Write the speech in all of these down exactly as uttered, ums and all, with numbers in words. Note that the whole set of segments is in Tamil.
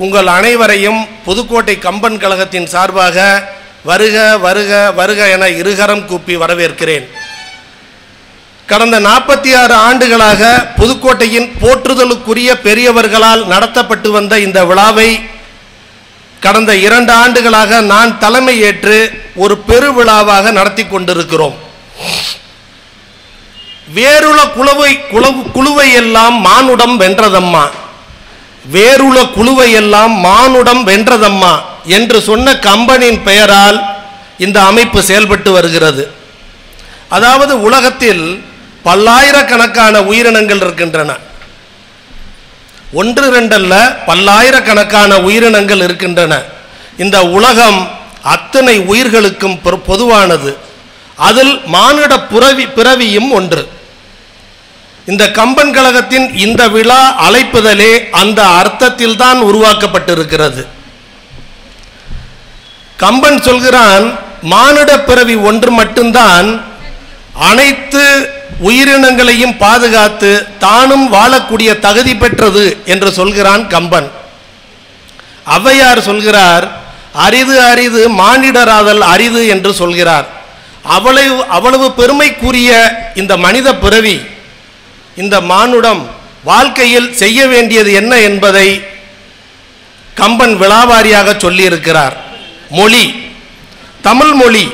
உங்கள் அனைவரையும் புதுக்கோட்டை கம்பன் கழகத்தின் சார்பாக வருக வருக வருக என இருகரம் கூப்பி வரவேற்கிறேன். கடந்த நாற்பத்தி ஆறு ஆண்டுகளாக புதுக்கோட்டையின் போற்றுதலுக்குரிய பெரியவர்களால் நடத்தப்பட்டு வந்த இந்த விழாவை கடந்த இரண்டு ஆண்டுகளாக நான் தலைமை ஏற்று ஒரு பெருவிழாவாக நடத்தி கொண்டிருக்கிறோம். வேறுள குழுவை குழுவை எல்லாம் மானுடம் வென்றதம்மா, வேறுள குழுவை எல்லாம் மானுடம் வென்றதம்மா என்று சொன்ன கம்பனின் பெயரால் இந்த அமைப்பு செயல்பட்டு வருகிறது. அதாவது உலகத்தில் பல்லாயிரக்கணக்கான உயிரினங்கள் இருக்கின்றன. ஒன்று ரெண்டல்ல, பல்லாயிரக்கணக்கான உயிரினங்கள் இருக்கின்றன. இந்த உலகம் அத்தனை உயிர்களுக்கும் பொதுவானது. அதில் மானிட பிறவி பிறவியும் ஒன்று. இந்த கம்பன் கழகத்தின் இந்த விழா அழைப்புதலே அந்த அர்த்தத்தில் தான் உருவாக்கப்பட்டிருக்கிறது. கம்பன் சொல்கிறான், மானிட பிறவி ஒன்று மட்டும்தான் அனைத்து உயிரினங்களையும் பாதுகாத்து தானும் வாழக்கூடிய தகுதி பெற்றது என்று சொல்கிறான் கம்பன். ஔவையார் சொல்கிறார், அரிது அரிது மானிடராதல் அரிது என்று சொல்கிறார். அவ்வளவு அவ்வளவு பெருமைக்குரிய இந்த மனித பிறவி, இந்த மானுடம் வாழ்க்கையில் செய்ய வேண்டியது என்ன என்பதை கம்பன் விழாவாரியாக சொல்லியிருக்கிறார். மொழி, தமிழ் மொழி.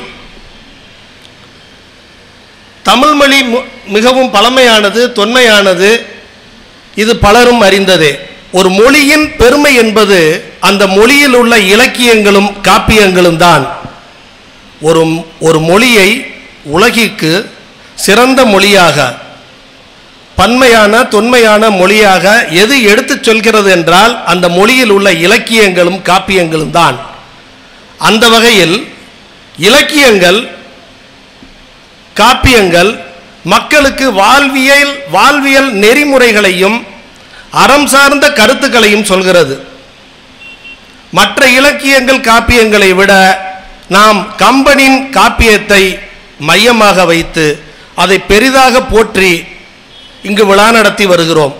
தமிழ் மொழி மிகவும் பழமையானது, தொன்மையானது. இது பலரும் அறிந்ததே. ஒரு மொழியின் பெருமை என்பது அந்த மொழியில் உள்ள இலக்கியங்களும் காப்பியங்களும் தான். ஒரு ஒரு மொழியை உலகிற்கு சிறந்த மொழியாக, பன்மையான தொன்மையான மொழியாக எது எடுத்துச் சொல்கிறது என்றால் அந்த மொழியில் உள்ள இலக்கியங்களும் காப்பியங்களும் தான். அந்த வகையில் இலக்கியங்கள், காப்பியங்கள் மக்களுக்கு வாழ்வியல் வாழ்வியல் நெறிமுறைகளையும் அறம் சார்ந்த கருத்துக்களையும் சொல்கிறது. மற்ற இலக்கியங்கள் காப்பியங்களை விட நாம் கம்பனின் காப்பியத்தை மையமாக வைத்து அதை பெரிதாக போற்றி இங்கு விழா நடத்தி வருகிறோம்.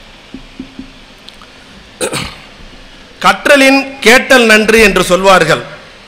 கற்றலின் கேட்டல் நன்று என்று சொல்வார்கள்.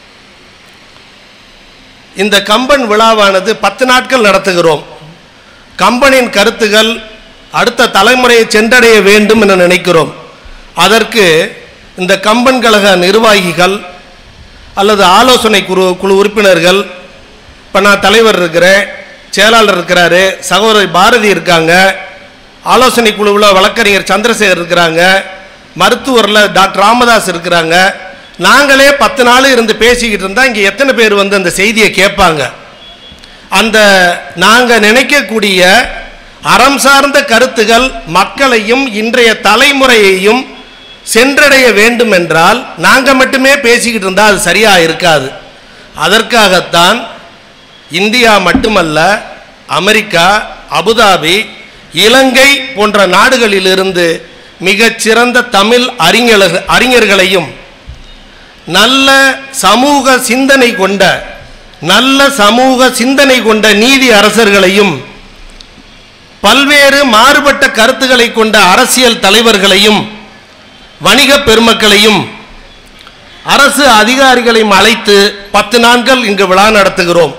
இந்த கம்பன் விழாவானது பத்து நாட்கள் நடத்துகிறோம். கம்பனின் கருத்துகள் அடுத்த தலைமுறையை சென்றடைய வேண்டும் என நினைக்கிறோம். அதற்கு இந்த கம்பன் கழக நிர்வாகிகள் அல்லது ஆலோசனை குழு குழு உறுப்பினர்கள், இப்போ நான் தலைவர் இருக்கிறேன், செயலாளர் இருக்கிறாரு, சகோதரி பாரதி இருக்காங்க, ஆலோசனை குழுவில் வழக்கறிஞர் சந்திரசேகர் இருக்கிறாங்க, மருத்துவரில் டாக்டர் ராமதாஸ் இருக்கிறாங்க. நாங்களே பத்து நாள் இருந்து பேசிக்கிட்டு இருந்தால் இங்கே எத்தனை பேர் வந்து அந்த செய்தியை கேட்பாங்க? அந்த நாங்கள் நினைக்கக்கூடிய அறம் சார்ந்த கருத்துகள் மக்களையும் இன்றைய தலைமுறையையும் சென்றடைய வேண்டும் என்றால் நாங்கள் மட்டுமே பேசிக்கிட்டு இருந்தால் அது சரியாக இருக்காது. அதற்காகத்தான் இந்தியா மட்டுமல்ல, அமெரிக்கா, அபுதாபி, இலங்கை போன்ற நாடுகளிலிருந்து மிகச்சிறந்த தமிழ் அறிஞர் அறிஞர்களையும் நல்ல சமூக சிந்தனை கொண்ட நல்ல சமூக சிந்தனை கொண்ட நீதி அரசர்களையும் பல்வேறு மாறுபட்ட கருத்துக்களை கொண்ட அரசியல் தலைவர்களையும் வணிக பெருமக்களையும் அரசு அதிகாரிகளையும் அழைத்து பத்து நாட்கள் இங்கு விழா நடத்துகிறோம்.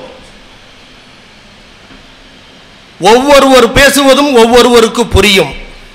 ஒவ்வொருவர் பேசுவதும் ஒவ்வொருவருக்கு புரியும்.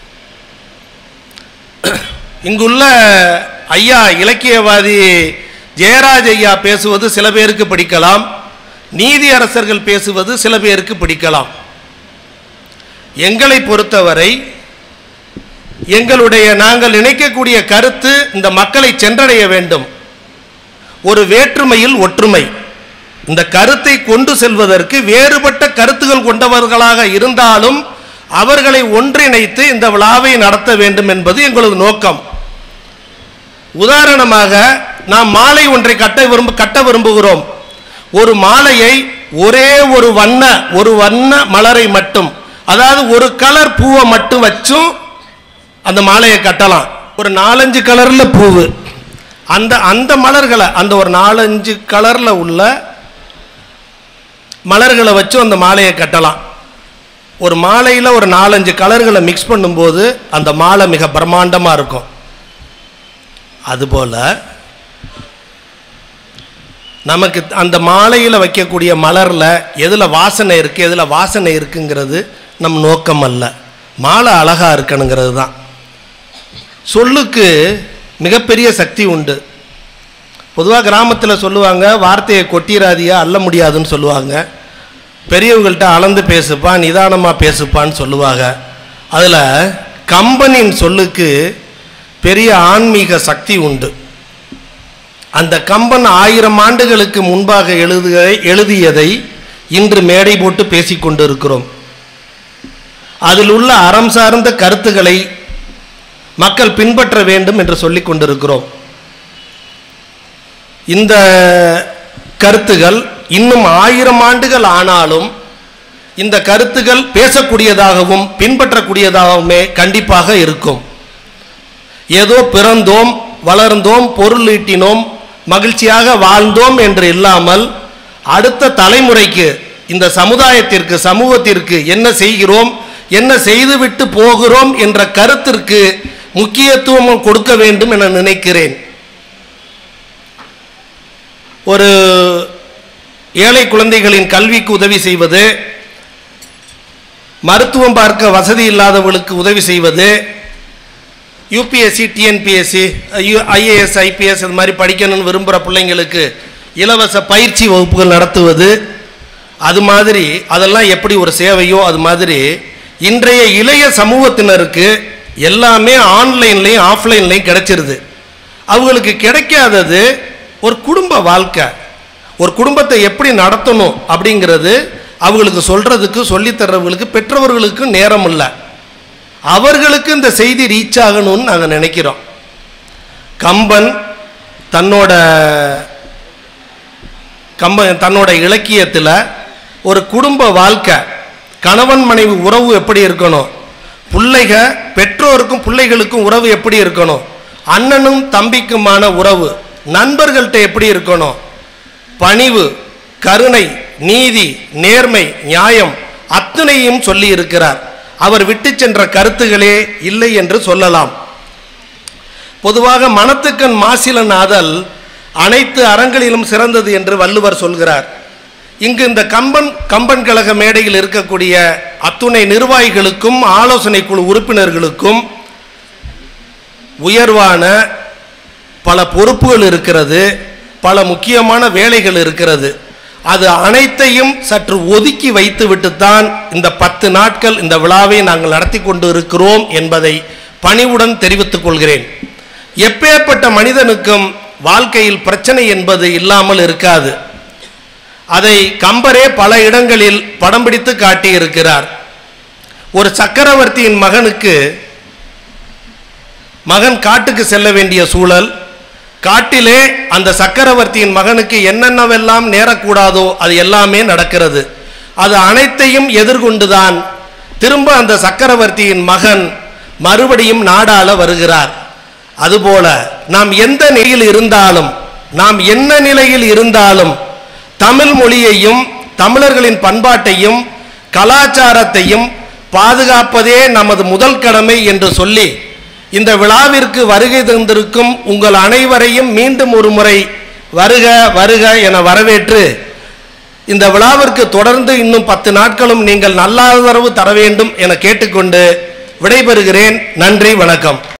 இங்குள்ள ஐயா இலக்கியவாதி ஜெயராஜ் ஐயா பேசுவது சில பேருக்கு பிடிக்கலாம், நீதி அரசர்கள் பேசுவது சில பேருக்கு பிடிக்கலாம். எங்களை பொறுத்தவரை எங்களுடைய நாங்கள் நினைக்கக்கூடிய கருத்து இந்த மக்களை சென்றடைய வேண்டும். ஒரு வேற்றுமையில் ஒற்றுமை. இந்த கருத்தை கொண்டு செல்வதற்கு வேறுபட்ட கருத்துகள் கொண்டவர்களாக இருந்தாலும் அவர்களை ஒன்றிணைத்து இந்த விழாவை நடத்த வேண்டும் என்பது எங்களது நோக்கம். உதாரணமாக நாம் மாலை ஒன்றை கட்ட விரும்ப கட்ட விரும்புகிறோம். ஒரு மாலையை ஒரே ஒரு வண்ண ஒரு வண்ண மலரை மட்டும், அதாவது ஒரு கலர் பூவை மட்டும் வச்சும் அந்த மாலையை கட்டலாம். ஒரு நாலஞ்சு கலர்ல பூவு, அந்த அந்த மலர்களை அந்த ஒரு நாலஞ்சு கலர்ல உள்ள மலர்களை வச்சு அந்த மாலையை கட்டலாம். ஒரு மாலையில் ஒரு நாலஞ்சு கலர்களை மிக்ஸ் பண்ணும்போது அந்த மாலை மிக பிரம்மாண்டமாக இருக்கும். அதுபோல் நமக்கு அந்த மாலையில் வைக்கக்கூடிய மலரில் எதில் வாசனை இருக்குது எதில் வாசனை இருக்குங்கிறது நம் நோக்கம் அல்ல, மாலை அழகாக இருக்கணுங்கிறது தான். சொல்லுக்கு மிகப்பெரிய சக்தி உண்டு. பொதுவாக கிராமத்தில் சொல்லுவாங்க, வார்த்தையை கொட்டிராதியா அள்ள முடியாதுன்னு சொல்லுவாங்க. பெரியவங்கள்ட்ட அளந்து பேசுப்பா, நிதானமாக பேசுப்பான்னு சொல்லுவாங்க. அதில் கம்பனின் சொல்லுக்கு பெரிய ஆன்மீக சக்தி உண்டு. அந்த கம்பன் ஆயிரம் ஆண்டுகளுக்கு முன்பாக எழுது எழுதியதை இன்று மேடை போட்டு பேசிக்கொண்டு இருக்கிறோம். அதில் உள்ள அறம் சார்ந்த கருத்துக்களை மக்கள் பின்பற்ற வேண்டும் என்று சொல்லிக் கொண்டிருக்கிறோம். இந்த கருத்துகள் இன்னும் ஆயிரம் ஆண்டுகள் ஆனாலும் இந்த கருத்துகள் பேசக்கூடியதாகவும் பின்பற்றக்கூடியதாகவுமே கண்டிப்பாக இருக்கும். ஏதோ பிறந்தோம், வளர்ந்தோம், பொருள் ஈட்டினோம், மகிழ்ச்சியாக வாழ்ந்தோம் என்று இல்லாமல் அடுத்த தலைமுறைக்கு, இந்த சமுதாயத்திற்கு, சமூகத்திற்கு என்ன செய்கிறோம், என்ன செய்துவிட்டு போகிறோம் என்ற கருத்திற்கு முக்கியத்துவம் கொடுக்க வேண்டும் என நினைக்கிறேன். ஒரு ஏழை குழந்தைகளின் கல்விக்கு உதவி செய்வது, மருத்துவம் பார்க்க வசதி இல்லாதவர்களுக்கு உதவி செய்வது, யூபிஎஸ்சி, டிஎன்பிஎஸ்சி, ஐஏஎஸ், ஐபிஎஸ் இது மாதிரி படிக்கணும்னு விரும்புகிற பிள்ளைங்களுக்கு இலவச பயிற்சி வகுப்புகள் நடத்துவது, அது மாதிரி அதெல்லாம் எப்படி ஒரு சேவையோ அது மாதிரி இன்றைய இளைய சமூகத்தினருக்கு எல்லாமே ஆன்லைன்லையும் ஆஃப்லைன்லையும் கிடைச்சிருது. அவங்களுக்கு கிடைக்காதது ஒரு குடும்ப வாழ்க்கை, ஒரு குடும்பத்தை எப்படி நடத்தணும் அப்படிங்கிறது அவங்களுக்கு சொல்கிறதுக்கு சொல்லித்தர்றவங்களுக்கு பெற்றவர்களுக்கு நேரம் இல்லை. அவர்களுக்கு இந்த செய்தி ரீச் ஆகணும்னு நாங்கள் நினைக்கிறோம். கம்பன் தன்னோட கம்பன் தன்னோட இலக்கியத்தில் ஒரு குடும்ப வாழ்க்கை, கணவன் மனைவி உறவு எப்படி இருக்கணும், பிள்ளைக பெற்றோருக்கும் பிள்ளைகளுக்கும் உறவு எப்படி இருக்கணும், அண்ணனும் தம்பிக்குமான உறவு, நண்பர்கள்ட்ட எப்படி இருக்கணும், பணிவு, கருணை, நீதி, நேர்மை, நியாயம் அத்தனையும் சொல்லி இருக்கிறார். அவர் விட்டு சென்ற கருத்துகளே இல்லை என்று சொல்லலாம். பொதுவாக மனத்துக்கண் மாசிலன் ஆதல் அனைத்து அறங்களிலும் சிறந்தது என்று வள்ளுவர் சொல்கிறார். இங்கு இந்த கம்பன் கம்பன் கழக மேடையில் இருக்கக்கூடிய அத்துணை நிர்வாகிகளுக்கும் ஆலோசனை குழு உறுப்பினர்களுக்கும் உயர்வான பல பொறுப்புகள் இருக்கிறது, பல முக்கியமான வேலைகள் இருக்கிறது. அது அனைத்தையும் சற்று ஒதுக்கி வைத்து விட்டுத்தான் இந்த பத்து நாட்கள் இந்த விழாவை நாங்கள் நடத்தி கொண்டு இருக்கிறோம் என்பதை பணிவுடன் தெரிவித்துக் கொள்கிறேன். எப்பேற்பட்ட மனிதனுக்கும் வாழ்க்கையில் பிரச்சனை என்பது இல்லாமல் இருக்காது. அதை கம்பரே பல இடங்களில் படம் பிடித்து காட்டியிருக்கிறார். ஒரு சக்கரவர்த்தியின் மகனுக்கு மகன் காட்டுக்கு செல்ல வேண்டிய சூழல், காட்டிலே அந்த சக்கரவர்த்தியின் மகனுக்கு என்னென்னவெல்லாம் நேரக்கூடாதோ அது எல்லாமே நடக்கிறது. அது அனைத்தையும் எதிர்கொண்டுதான் திரும்ப அந்த சக்கரவர்த்தியின் மகன் மறுபடியும் நாடாள வருகிறார். அதுபோல நாம் எந்த நிலையில் இருந்தாலும், நாம் என்ன நிலையில் இருந்தாலும் தமிழ் மொழியையும் தமிழர்களின் பண்பாட்டையும் கலாச்சாரத்தையும் பாதுகாப்பதே நமது முதல் கடமை என்று சொல்லி இந்த விழாவிற்கு வருகை தந்திருக்கும் உங்கள் அனைவரையும் மீண்டும் ஒரு முறை வருக வருக என வரவேற்று இந்த விழாவிற்கு தொடர்ந்து இன்னும் பத்து நாட்களும் நீங்கள் நல்ல ஆதரவு தர வேண்டும் என கேட்டுக்கொண்டு விடைபெறுகிறேன். நன்றி, வணக்கம்.